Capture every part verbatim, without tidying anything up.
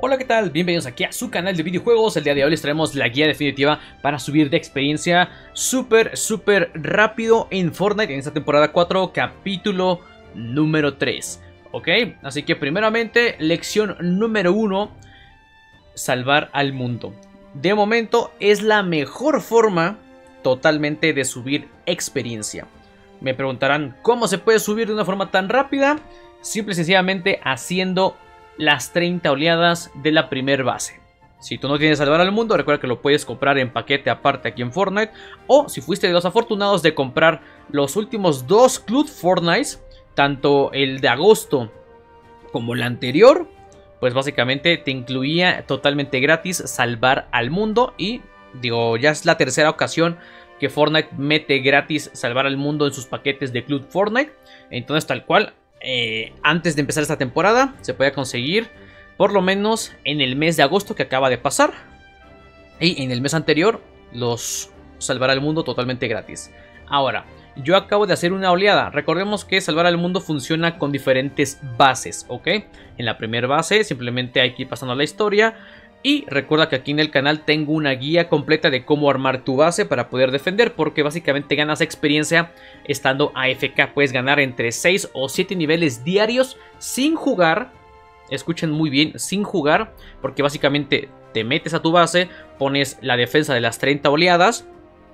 Hola, ¿qué tal? Bienvenidos aquí a su canal de videojuegos. El día de hoy les traemos la guía definitiva para subir de experiencia súper, súper rápido en Fortnite en esta temporada cuatro, capítulo número tres. Ok, así que primeramente, lección número uno, salvar al mundo. De momento es la mejor forma totalmente de subir experiencia. Me preguntarán, ¿cómo se puede subir de una forma tan rápida? Simple y sencillamente haciendo las treinta oleadas de la primer base. Si tú no tienes salvar al mundo, recuerda que lo puedes comprar en paquete aparte aquí en Fortnite. O si fuiste de los afortunados de comprar los últimos dos Club Fortnite, tanto el de agosto como el anterior, pues básicamente te incluía totalmente gratis salvar al mundo. Y digo, ya es la tercera ocasión que Fortnite mete gratis salvar al mundo en sus paquetes de Club Fortnite. Entonces, tal cual, Eh, antes de empezar esta temporada se puede conseguir por lo menos en el mes de agosto que acaba de pasar, y en el mes anterior los salvar al mundo totalmente gratis. Ahora, yo acabo de hacer una oleada. Recordemos que salvar al mundo funciona con diferentes bases, ¿ok? En la primera base simplemente hay que ir pasando la historia. Y recuerda que aquí en el canal tengo una guía completa de cómo armar tu base para poder defender, porque básicamente ganas experiencia estando A F K. Puedes ganar entre seis o siete niveles diarios sin jugar. Escuchen muy bien, sin jugar, porque básicamente te metes a tu base, pones la defensa de las treinta oleadas,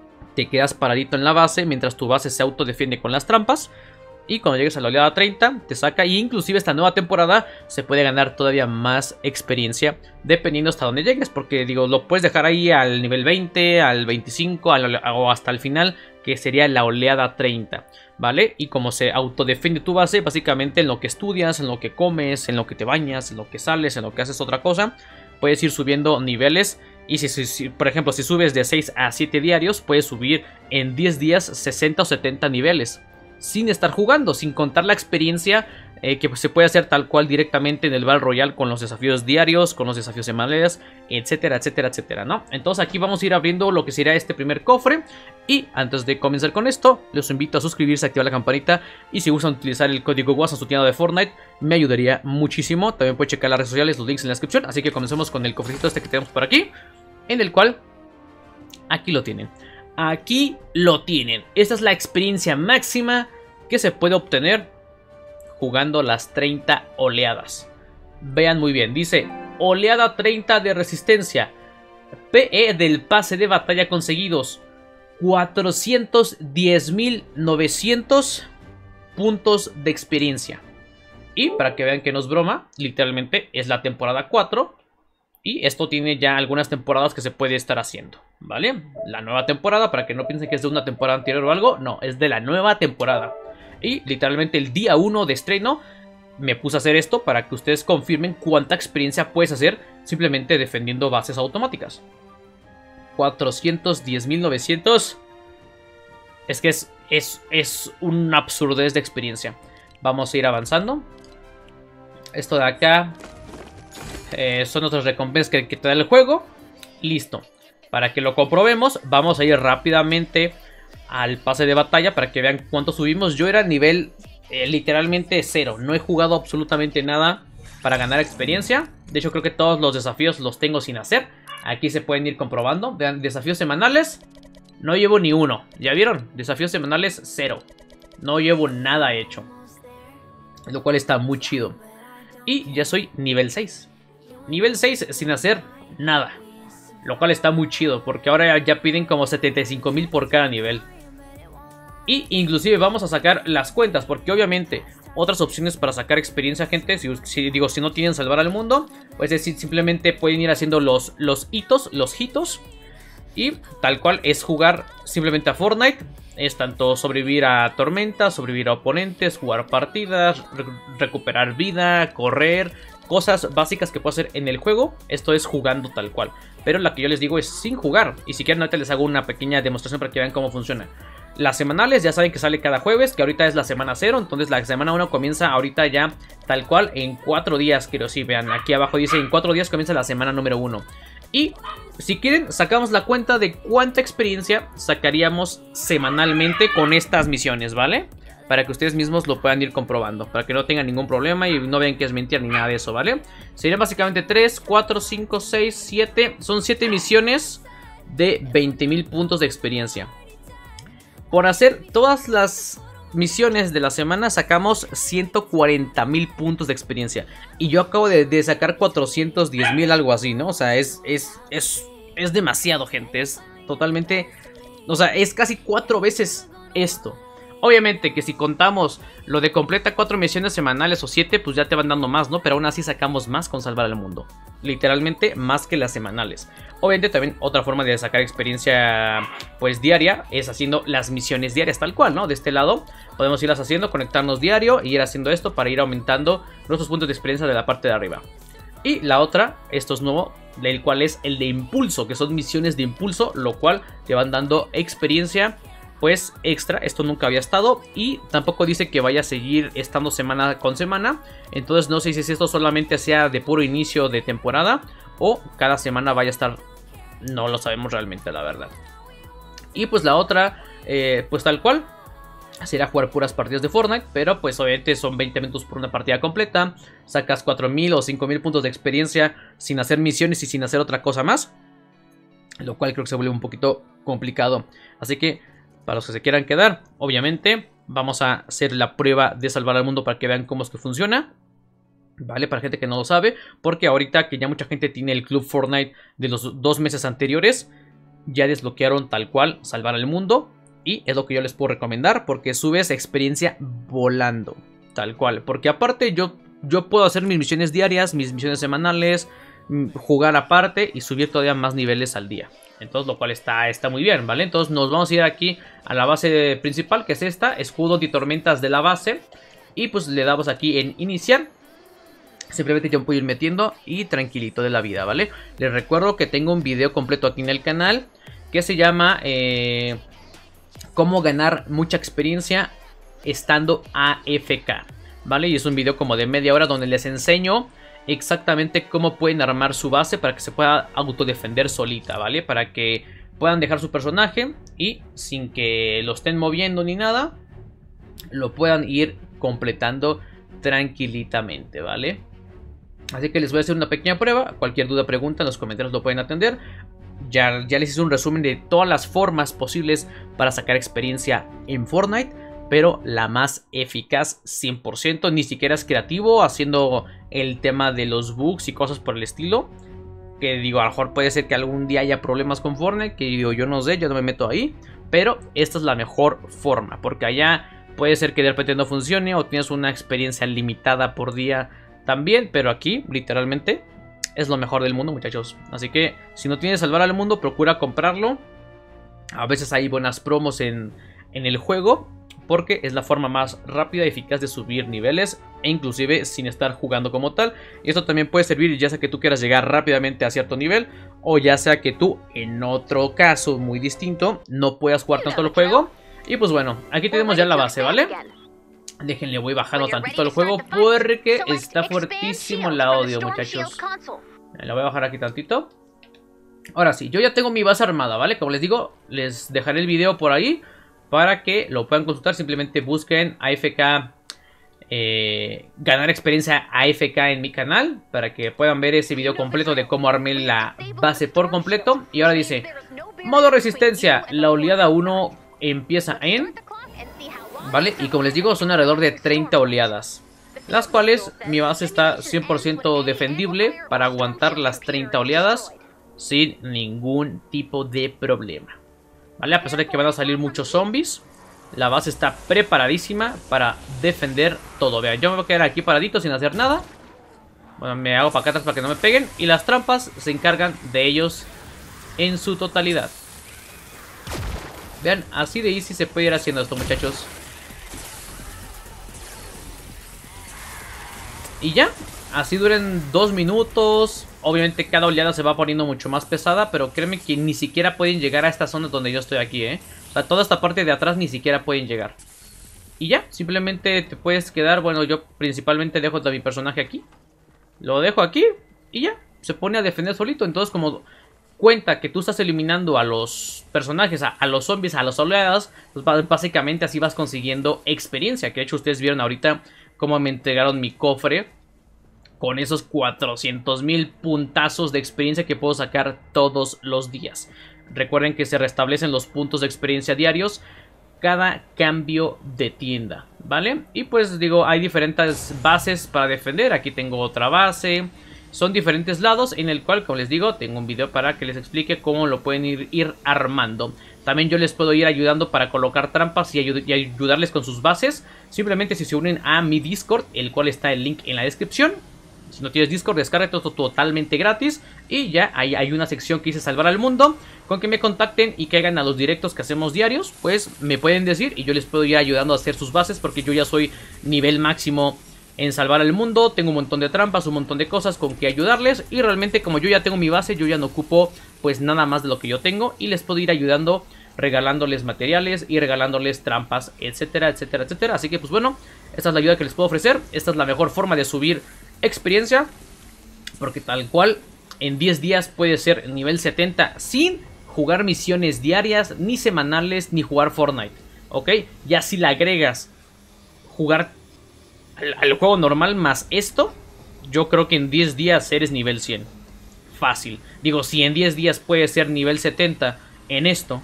te quedas paradito en la base mientras tu base se autodefiende con las trampas. Y cuando llegues a la oleada treinta, te saca. Y inclusive esta nueva temporada se puede ganar todavía más experiencia, dependiendo hasta dónde llegues. Porque digo, lo puedes dejar ahí al nivel veinte, al veinticinco, al, o hasta el final, que sería la oleada treinta, ¿vale? Y como se autodefiende tu base, básicamente en lo que estudias, en lo que comes, en lo que te bañas, en lo que sales, en lo que haces otra cosa, puedes ir subiendo niveles. Y si, si, si por ejemplo, si subes de seis a siete diarios, puedes subir en diez días sesenta o setenta niveles. Sin estar jugando, sin contar la experiencia eh, que se puede hacer tal cual directamente en el Battle Royale, con los desafíos diarios, con los desafíos semanales, etcétera, etcétera, etcétera, ¿no? Entonces aquí vamos a ir abriendo lo que será este primer cofre. Y antes de comenzar con esto, les invito a suscribirse, activar la campanita. Y si gustan utilizar el código W A S en su tienda de Fortnite, me ayudaría muchísimo. También pueden checar las redes sociales, los links en la descripción. Así que comencemos con el cofrecito este que tenemos por aquí, en el cual, aquí lo tienen. Aquí lo tienen. Esta es la experiencia máxima que se puede obtener jugando las treinta oleadas. Vean muy bien. Dice oleada treinta de resistencia. P E del pase de batalla conseguidos. cuatrocientos diez mil novecientos puntos de experiencia. Y para que vean que no es broma, literalmente es la temporada cuatro. Y esto tiene ya algunas temporadas que se puede estar haciendo, ¿vale? La nueva temporada, para que no piensen que es de una temporada anterior o algo. No, es de la nueva temporada. Y literalmente el día uno de estreno me puse a hacer esto para que ustedes confirmen cuánta experiencia puedes hacer simplemente defendiendo bases automáticas. cuatrocientos diez mil novecientos. Es que es, es, es una absurdez de experiencia. Vamos a ir avanzando. Esto de acá Eh, son otras recompensas que, que te da el juego. Listo. Para que lo comprobemos, vamos a ir rápidamente al pase de batalla para que vean cuánto subimos. Yo era nivel eh, literalmente cero. No he jugado absolutamente nada para ganar experiencia. De hecho, creo que todos los desafíos los tengo sin hacer. Aquí se pueden ir comprobando. Vean, desafíos semanales. No llevo ni uno. ¿Ya vieron? Desafíos semanales, cero. No llevo nada hecho. Lo cual está muy chido. Y ya soy nivel seis. Nivel seis sin hacer nada. Lo cual está muy chido, porque ahora ya piden como setenta y cinco mil por cada nivel. Y inclusive vamos a sacar las cuentas, porque obviamente otras opciones para sacar experiencia, gente, si, si digo, si no tienen salvar al mundo, pues es decir, simplemente pueden ir haciendo los, los hitos, los hitos. Y tal cual es jugar simplemente a Fortnite. Es tanto sobrevivir a tormentas, sobrevivir a oponentes, jugar partidas, re recuperar vida, correr, cosas básicas que puedo hacer en el juego. Esto es jugando tal cual. Pero la que yo les digo es sin jugar. Y si quieren ahorita les hago una pequeña demostración para que vean cómo funciona. Las semanales ya saben que sale cada jueves, que ahorita es la semana cero. Entonces la semana uno comienza ahorita ya tal cual en cuatro días. Quiero sí, vean, aquí abajo dice en cuatro días comienza la semana número uno. Y si quieren sacamos la cuenta de cuánta experiencia sacaríamos semanalmente con estas misiones, ¿vale? para que ustedes mismos lo puedan ir comprobando, para que no tengan ningún problema y no vean que es mentira ni nada de eso, ¿vale? Serían básicamente tres, cuatro, cinco, seis, siete, son siete misiones de veinte mil puntos de experiencia. Por hacer todas las misiones de la semana sacamos ciento cuarenta mil puntos de experiencia. Y yo acabo de, de sacar cuatrocientos diez mil, algo así, ¿no? O sea, es, es, es, es demasiado, gente. Es totalmente... O sea, es casi cuatro veces esto. Obviamente que si contamos lo de completa cuatro misiones semanales o siete, pues ya te van dando más, ¿no? Pero aún así sacamos más con salvar al mundo. Literalmente más que las semanales. Obviamente también otra forma de sacar experiencia pues diaria es haciendo las misiones diarias tal cual, ¿no? De este lado podemos irlas haciendo, conectarnos diario y ir haciendo esto para ir aumentando nuestros puntos de experiencia de la parte de arriba. Y la otra, esto es nuevo, el cual es el de impulso, que son misiones de impulso, lo cual te van dando experiencia pues extra. Esto nunca había estado y tampoco dice que vaya a seguir estando semana con semana. Entonces no sé si esto solamente sea de puro inicio de temporada o cada semana vaya a estar. No lo sabemos realmente, la verdad. Y pues la otra, eh, pues tal cual, será jugar puras partidas de Fortnite. Pero pues obviamente son veinte minutos por una partida completa. Sacas cuatro mil o cinco mil puntos de experiencia sin hacer misiones y sin hacer otra cosa más, lo cual creo que se vuelve un poquito complicado. Así que para los que se quieran quedar, obviamente vamos a hacer la prueba de salvar al mundo para que vean cómo es que funciona. Vale, para gente que no lo sabe, porque ahorita que ya mucha gente tiene el Club Fortnite de los dos meses anteriores, ya desbloquearon tal cual salvar al mundo. Y es lo que yo les puedo recomendar, porque subes experiencia volando, tal cual. Porque aparte yo, yo puedo hacer mis misiones diarias, mis misiones semanales, jugar aparte y subir todavía más niveles al día. Entonces lo cual está, está muy bien, ¿vale? Entonces nos vamos a ir aquí a la base principal, que es esta, escudo antitormentas de la base. Y pues le damos aquí en iniciar. Simplemente yo me puedo ir metiendo y tranquilito de la vida, ¿vale? Les recuerdo que tengo un video completo aquí en el canal que se llama eh, cómo ganar mucha experiencia estando A F K, ¿vale? Y es un video como de media hora donde les enseño exactamente cómo pueden armar su base para que se pueda autodefender solita, ¿vale? Para que puedan dejar su personaje y sin que lo estén moviendo ni nada, lo puedan ir completando tranquilitamente, ¿vale? Así que les voy a hacer una pequeña prueba. Cualquier duda, pregunta en los comentarios lo pueden atender. Ya, ya les hice un resumen de todas las formas posibles para sacar experiencia en Fortnite, pero la más eficaz cien por ciento, ni siquiera es creativo, haciendo el tema de los bugs y cosas por el estilo. Que digo, a lo mejor puede ser que algún día haya problemas con Fortnite, que digo, yo no sé, yo no me meto ahí. Pero esta es la mejor forma, porque allá puede ser que de repente no funcione o tienes una experiencia limitada por día también. Pero aquí, literalmente, es lo mejor del mundo, muchachos. Así que, si no tienes salvar al mundo, procura comprarlo. A veces hay buenas promos en, en el juego, porque es la forma más rápida y eficaz de subir niveles, e inclusive sin estar jugando como tal. Y esto también puede servir ya sea que tú quieras llegar rápidamente a cierto nivel, o ya sea que tú, en otro caso muy distinto, no puedas jugar tanto el juego. Y pues bueno, aquí tenemos ya la base, ¿vale? Déjenle, voy bajando tantito el juego porque está fuertísimo el audio, muchachos. La voy a bajar aquí tantito. Ahora sí, yo ya tengo mi base armada, ¿vale? Como les digo, les dejaré el video por ahí para que lo puedan consultar. Simplemente busquen A F K, eh, ganar experiencia A F K en mi canal, para que puedan ver ese video completo de cómo armé la base por completo. Y ahora dice, modo resistencia, la oleada uno empieza en... ¿Vale? Y como les digo, son alrededor de treinta oleadas, las cuales mi base está cien por ciento defendible para aguantar las treinta oleadas sin ningún tipo de problema. ¿Vale? A pesar de que van a salir muchos zombies, la base está preparadísima para defender todo. Vean, yo me voy a quedar aquí paradito sin hacer nada. Bueno, me hago para acá atrás para que no me peguen. Y las trampas se encargan de ellos en su totalidad. Vean, así de easy se puede ir haciendo esto, muchachos. Y ya, así duran dos minutos. Obviamente cada oleada se va poniendo mucho más pesada, pero créeme que ni siquiera pueden llegar a esta zona donde yo estoy aquí, ¿eh? O sea, toda esta parte de atrás ni siquiera pueden llegar. Y ya, simplemente te puedes quedar. Bueno, yo principalmente dejo a mi personaje aquí. Lo dejo aquí y ya, se pone a defender solito. Entonces como cuenta que tú estás eliminando a los personajes, a, a los zombies, a los oleadas, pues básicamente así vas consiguiendo experiencia. Que de hecho ustedes vieron ahorita cómo me entregaron mi cofre con esos cuatrocientos mil puntazos de experiencia que puedo sacar todos los días. Recuerden que se restablecen los puntos de experiencia diarios cada cambio de tienda, ¿vale? Y pues digo, hay diferentes bases para defender. Aquí tengo otra base. Son diferentes lados en el cual, como les digo, tengo un video para que les explique cómo lo pueden ir, ir armando. También yo les puedo ir ayudando para colocar trampas y, ayud y ayudarles con sus bases. Simplemente si se unen a mi Discord, el cual está el link en la descripción. Si no tienes Discord, descarga todo totalmente gratis. Y ya ahí hay una sección que dice salvar al mundo. Con que me contacten y caigan a los directos que hacemos diarios, pues me pueden decir y yo les puedo ir ayudando a hacer sus bases. Porque yo ya soy nivel máximo en salvar al mundo. Tengo un montón de trampas, un montón de cosas con que ayudarles. Y realmente como yo ya tengo mi base, yo ya no ocupo pues nada más de lo que yo tengo. Y les puedo ir ayudando regalándoles materiales y regalándoles trampas, etcétera, etcétera, etcétera. Así que pues bueno, esta es la ayuda que les puedo ofrecer. Esta es la mejor forma de subir experiencia, porque tal cual en diez días puede ser nivel setenta sin jugar misiones diarias, ni semanales, ni jugar Fortnite, ¿ok? Ya si le agregas jugar al, al juego normal más esto, yo creo que en diez días eres nivel cien. Fácil. Digo, si en diez días puedes ser nivel setenta en esto,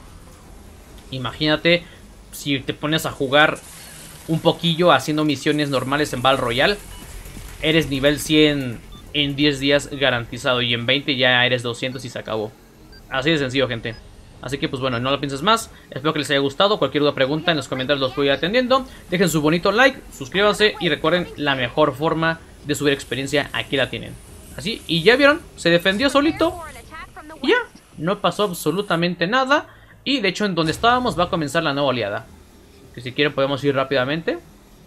imagínate si te pones a jugar un poquillo haciendo misiones normales en Battle Royale. Eres nivel cien en diez días garantizado. Y en veinte ya eres doscientos y se acabó. Así de sencillo, gente. Así que pues bueno, no lo pienses más. Espero que les haya gustado. Cualquier duda, pregunta en los comentarios los voy a ir atendiendo. Dejen su bonito like, suscríbanse y recuerden, la mejor forma de subir experiencia aquí la tienen. Así, y ya vieron, se defendió solito. Y ya, no pasó absolutamente nada. Y de hecho en donde estábamos va a comenzar la nueva oleada. Que si quieren podemos ir rápidamente.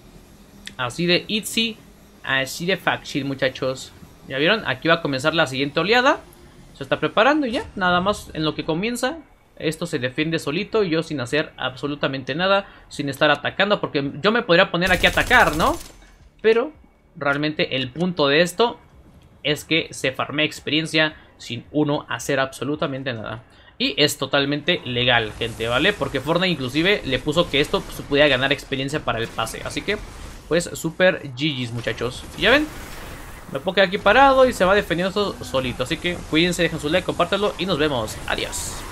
Así de easy. Así de fácil, muchachos. ¿Ya vieron? Aquí va a comenzar la siguiente oleada. Se está preparando y ya. Nada más en lo que comienza. Esto se defiende solito y yo sin hacer absolutamente nada. Sin estar atacando. Porque yo me podría poner aquí a atacar, ¿no? Pero realmente el punto de esto es que se farmea experiencia sin uno hacer absolutamente nada. Y es totalmente legal, gente, ¿vale? Porque Fortnite inclusive le puso que esto se pudiera ganar experiencia para el pase. Así que pues super G G's, muchachos. Ya ven, me puedo quedar aquí parado y se va defendiendo solito. Así que cuídense, dejen su like, compártanlo y nos vemos. Adiós.